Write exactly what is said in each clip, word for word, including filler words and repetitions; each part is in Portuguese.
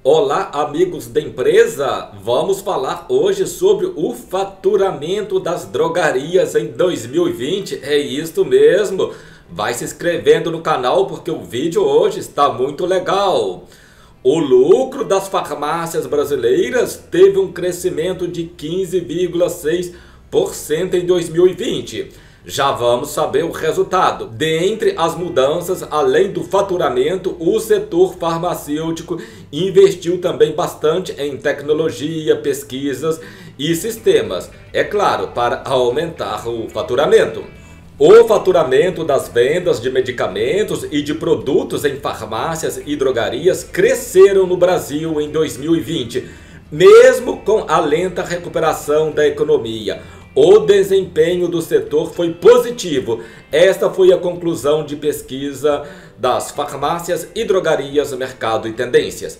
Olá, amigos da empresa! Vamos falar hoje sobre o faturamento das drogarias em dois mil e vinte. É isso mesmo! Vai se inscrevendo no canal porque o vídeo hoje está muito legal. O lucro das farmácias brasileiras teve um crescimento de quinze vírgula seis por cento em dois mil e vinte. Já vamos saber o resultado. Dentre as mudanças, além do faturamento, o setor farmacêutico investiu também bastante em tecnologia, pesquisas e sistemas, é claro, para aumentar o faturamento. O faturamento das vendas de medicamentos e de produtos em farmácias e drogarias cresceram no Brasil em dois mil e vinte, mesmo com a lenta recuperação da economia. O desempenho do setor foi positivo. Esta foi a conclusão de pesquisa das farmácias e drogarias Mercado e Tendências.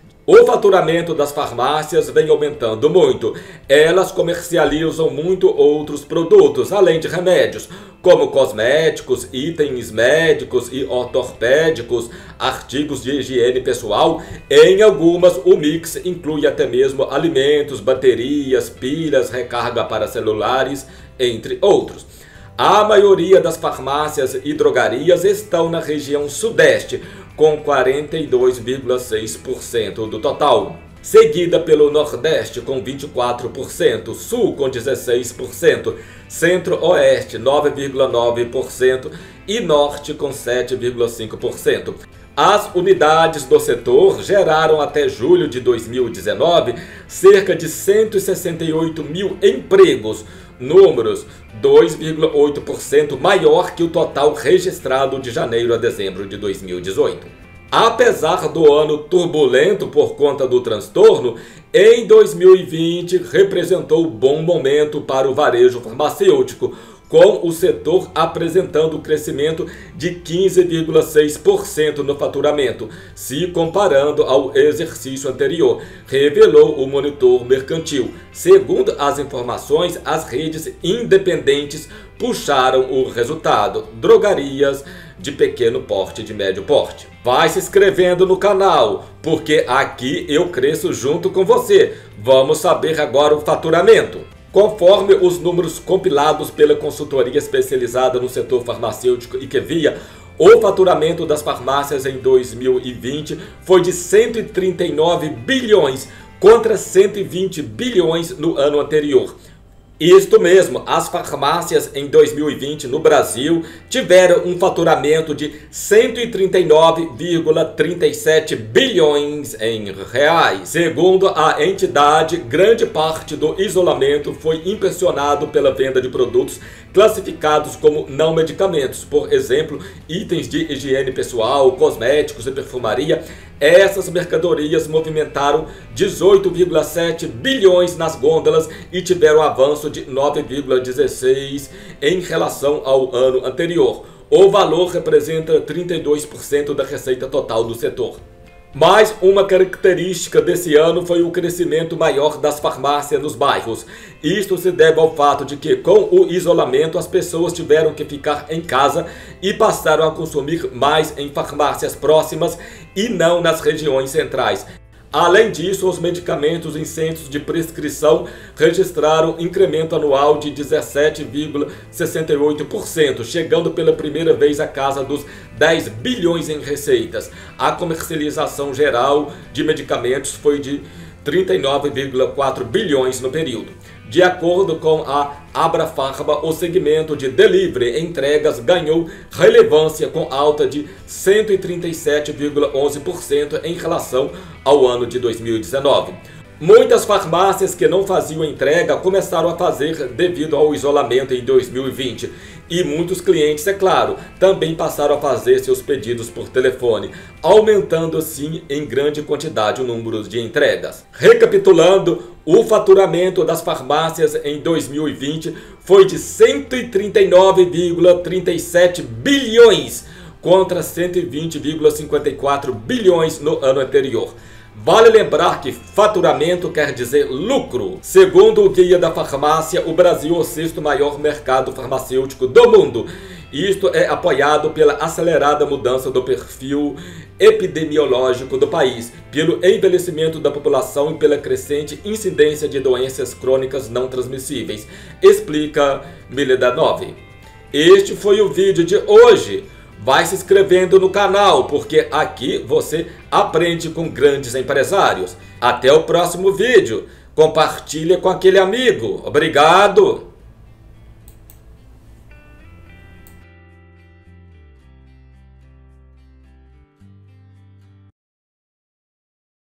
O faturamento das farmácias vem aumentando muito. Elas comercializam muito outros produtos, além de remédios, como cosméticos, itens médicos e ortopédicos, artigos de higiene pessoal. Em algumas, o mix inclui até mesmo alimentos, baterias, pilhas, recarga para celulares, entre outros. A maioria das farmácias e drogarias estão na região sudeste, com quarenta e dois vírgula seis por cento do total, seguida pelo Nordeste com vinte e quatro por cento, Sul com dezesseis por cento, Centro-Oeste nove vírgula nove por cento e Norte com sete vírgula cinco por cento. As unidades do setor geraram até julho de dois mil e dezenove cerca de cento e sessenta e oito mil empregos, números dois vírgula oito por cento maior que o total registrado de janeiro a dezembro de dois mil e dezoito. Apesar do ano turbulento por conta do transtorno, em dois mil e vinte representou um bom momento para o varejo farmacêutico, com o setor apresentando crescimento de quinze vírgula seis por cento no faturamento, se comparando ao exercício anterior, revelou o monitor mercantil. Segundo as informações, as redes independentes puxaram o resultado. Drogarias de pequeno porte e de médio porte. Vai se inscrevendo no canal, porque aqui eu cresço junto com você. Vamos saber agora o faturamento. Conforme os números compilados pela consultoria especializada no setor farmacêutico IQVIA, o faturamento das farmácias em dois mil e vinte foi de cento e trinta e nove bilhões contra cento e vinte bilhões no ano anterior. Isto mesmo, as farmácias em dois mil e vinte no Brasil tiveram um faturamento de cento e trinta e nove vírgula trinta e sete bilhões em reais. Segundo a entidade, grande parte do isolamento foi impulsionado pela venda de produtos classificados como não medicamentos, por exemplo, itens de higiene pessoal, cosméticos e perfumaria. Essas mercadorias movimentaram dezoito vírgula sete bilhões nas gôndolas e tiveram avanço de nove vírgula dezesseis em relação ao ano anterior. O valor representa trinta e dois por cento da receita total do setor. Mas uma característica desse ano foi o crescimento maior das farmácias nos bairros. Isto se deve ao fato de que, com o isolamento, as pessoas tiveram que ficar em casa e passaram a consumir mais em farmácias próximas e não nas regiões centrais. Além disso, os medicamentos em centros de prescrição registraram incremento anual de dezessete vírgula sessenta e oito por cento, chegando pela primeira vez à casa dos dez bilhões em receitas. A comercialização geral de medicamentos foi de trinta e nove vírgula quatro bilhões no período. De acordo com a Abrafarma, o segmento de delivery entregas ganhou relevância com alta de cento e trinta e sete vírgula onze por cento em relação ao ano de dois mil e dezenove. Muitas farmácias que não faziam entrega começaram a fazer devido ao isolamento em dois mil e vinte. E muitos clientes, é claro, também passaram a fazer seus pedidos por telefone, aumentando assim em grande quantidade o número de entregas. Recapitulando, o faturamento das farmácias em dois mil e vinte foi de cento e trinta e nove vírgula trinta e sete bilhões contra cento e vinte vírgula cinquenta e quatro bilhões no ano anterior. Vale lembrar que faturamento quer dizer lucro. Segundo o Guia da Farmácia, o Brasil é o sexto maior mercado farmacêutico do mundo. Isto é apoiado pela acelerada mudança do perfil epidemiológico do país, pelo envelhecimento da população e pela crescente incidência de doenças crônicas não transmissíveis, explica Miledanov. Este foi o vídeo de hoje. Vai se inscrevendo no canal, porque aqui você aprende com grandes empresários. Até o próximo vídeo. Compartilha com aquele amigo. Obrigado!